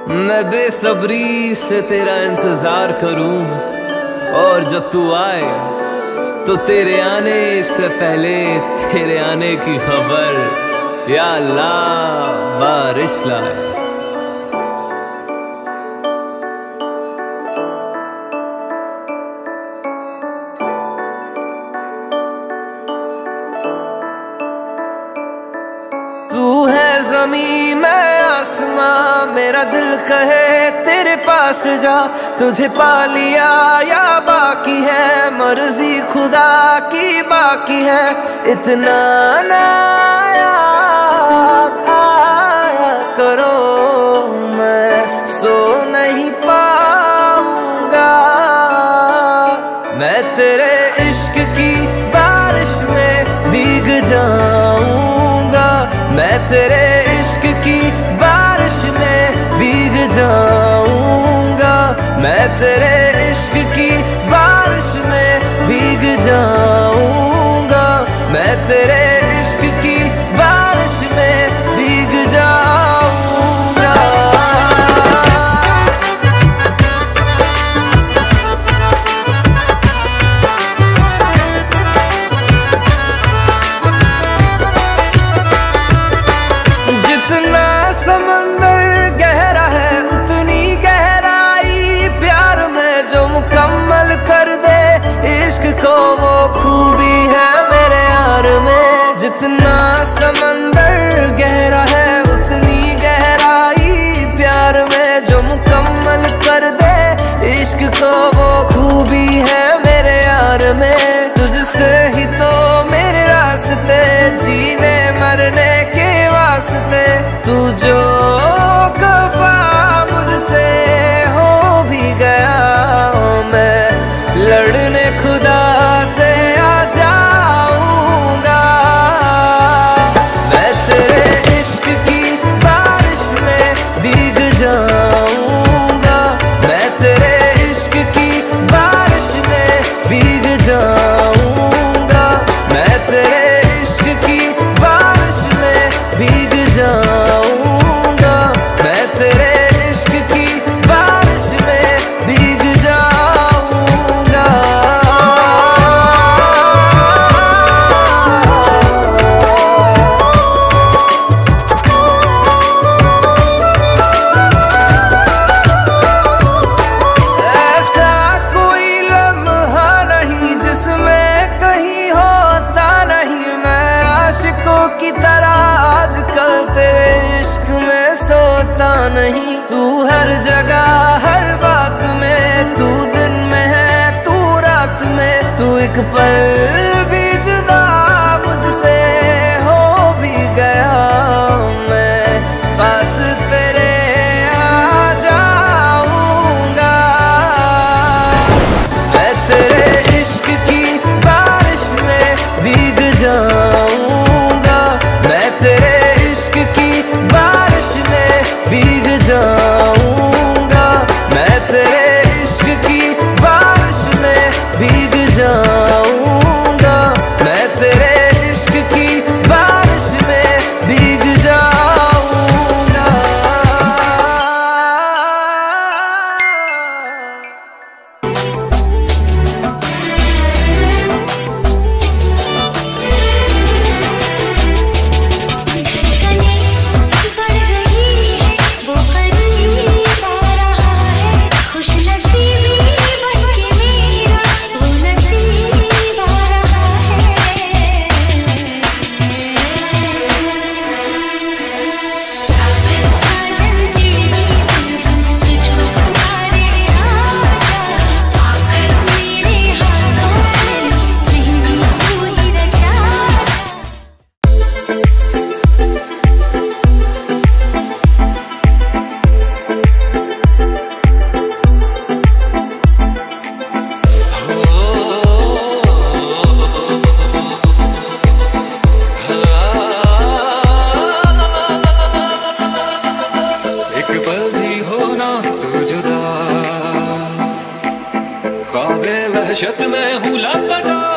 मैं बेसब्री से तेरा इंतजार करूं, और जब तू आए तो तेरे आने से पहले तेरे आने की खबर या अल्लाह बारिश लाए। तू है ज़मीं मैं आसमां, मेरा दिल कहे तेरे पास जा। तुझे पा लिया या बाकी है, मर्जी खुदा की बाकी है। इतना ना याद आया करो, मैं सो नहीं पाऊंगा। मैं तेरे इश्क की बारिश में भीग जाऊंगा। मैं तेरे इश्क की बारिश में भीग जाऊंगा। मैं तेरे इश्क की बारिश में भीग जाऊंगा। मैं तेरे इश्क की बारिश में भीग जाऊंगा। जितना समंदर गहरा है उतनी गहराई प्यार में जो मुकम्मल कर दे इश्क को, वो खूबी है मेरे यार में। जितना समंदर गहरा है उतनी गहराई प्यार में जो मुकम्मल कर दे इश्क को, वो खूबी है मेरे यार में। तुझसे ही तो मेरे रास्ते जीने मरने के वास्ते, तू जो कफा मुझसे हो भी गया, मैं लड़ने खुदा से आ जाऊंगा। मैं तेरे इश्क की बारिश में भीग जाऊंगा। मैं तेरे इश्क की बारिश में भीग जाऊंगा। मैं तेरे इश्क की बारिश में भीग जाऊंगा। मैं तेरे इश्क की बारिश में भीग जाऊंगा। ऐसा कोई लम्हा नहीं जिसमें कहीं होता नहीं, मैं आशिकों की तरह आजकल तेरे इश्क में सोता नहीं। तू हर जगह हर बात में, तू दिन में है तू रात में, तू एक पल भी जुदा मुझसे हो भी गया, मैं पास तेरे आ जाऊंगा। मैं तेरे इश्क की बारिश में भीग जाऊंगा। मैं तेरे इश्क की बारिश में भीग जाऊंगा। मैं तेरे इश्क की बारिश में भीग जाऊंगा। मैं तेरे इश्क की बारिश में भीग जाऊंगा। वो करीब आ रहा है, खुश नसीबी बनके मेरा वो नसीब आ रहा है। साजन तेरी दुल्हन तुझको संवारे आजा, आकर मेरे हाथों में मेहंदी तू ही रचा। एक पल भी होना तू जुदा, ख्वाबे वहशत में हूँ लापता।